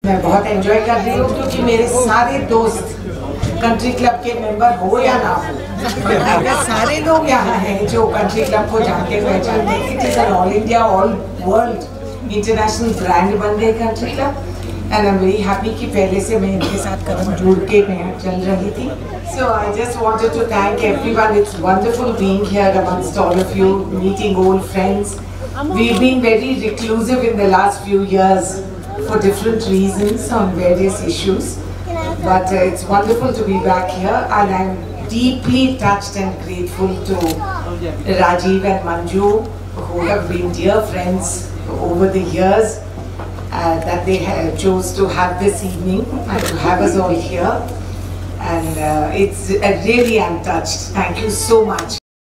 मैं बहुत एंजॉय कर रही हूँ क्योंकि मेरे सारे दोस्त कंट्री क्लब के मेंबर हो या ना हो, अगर सारे लोग यहाँ हैं जो कंट्री क्लब को जानते पहचानते हैं, it is an all India all world international brand बन गए country club. And I am very happy कि पहले से मैं इनके साथ कदम जुड़ के मैं चल रही थी। So I just wanted to thank everyone, it's wonderful being here amongst all of you, meeting old friends. We've been very reclusive in the last few years for different reasons on various issues, but it's wonderful to be back here, and I'm deeply touched and grateful to Rajiv and Manju, who have been dear friends over the years, that they chose to have this evening and to have us all here, and it's really I'm touched. Thank you so much.